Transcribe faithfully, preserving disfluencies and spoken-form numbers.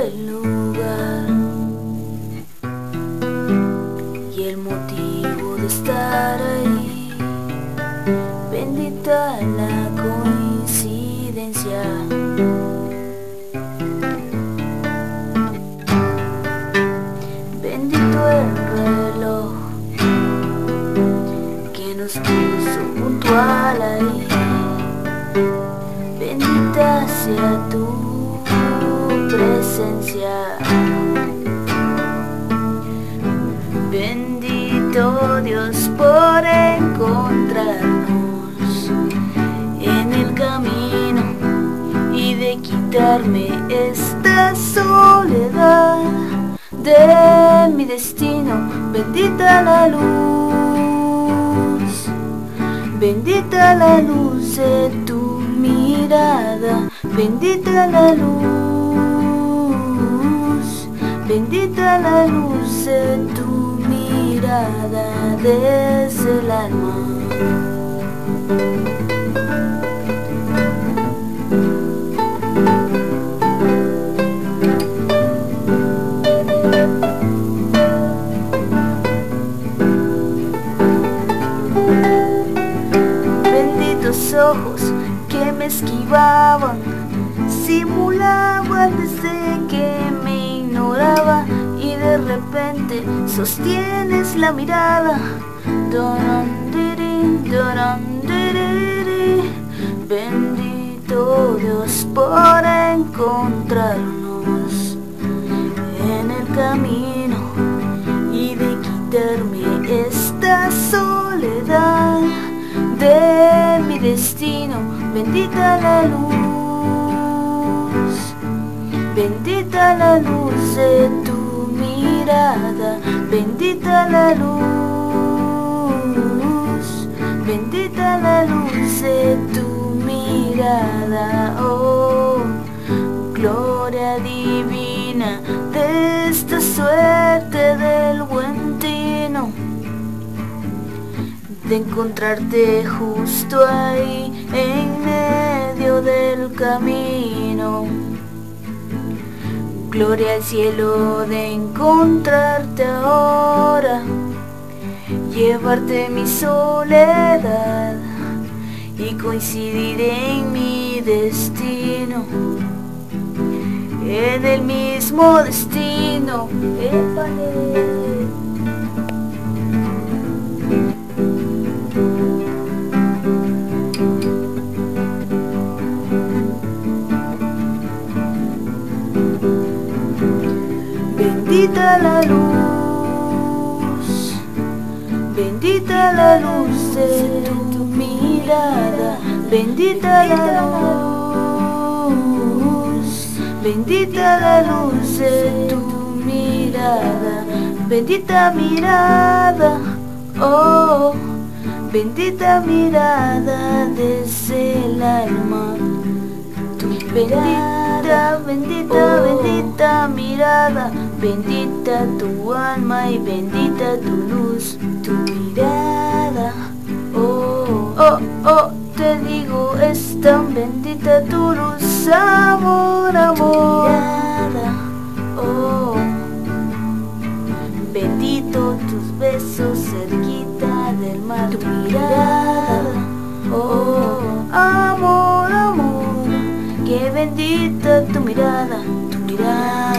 el lugar y el motivo de estar ahí. Bendita la coincidencia. Bendito el reloj que nos puso puntual ahí. Bendita sea tu presencia. Bendito Dios por encontrarnos en el camino y de quitarme esta soledad de mi destino. Bendita la luz, bendita la luz de tu mirada, bendita la luz, bendita la luz de tu mirada desde el alma. Benditos ojos que me esquivaban, simulaban desde que me ignoraba, y de repente sostienes la mirada. Bendito Dios por encontrarnos en el camino y de quitarme esta soledad de mi destino. Bendita la luz, bendita la luz de tu mirada, bendita la luz, bendita la luz de tu mirada. Oh, gloria divina de esta suerte del buen tino, de encontrarte justo ahí en medio del camino. Gloria al cielo de encontrarte ahora, llevarte mi soledad y coincidir en mi destino, en el mismo destino. ¡Épale! Bendita la luz, bendita la luz de tu mirada, bendita la luz, bendita la luz de tu mirada, bendita mirada, oh, bendita mirada desde el alma. Tu bendita, bendita, bendita mirada, bendita tu alma y bendita tu luz, tu mirada. Oh, oh, oh, te digo, es tan bendita tu luz, amor, amor. Tu mirada, oh, bendito tus besos cerquita del mar. Tu mirada, oh, amor, amor, qué bendita tu mirada, tu mirada.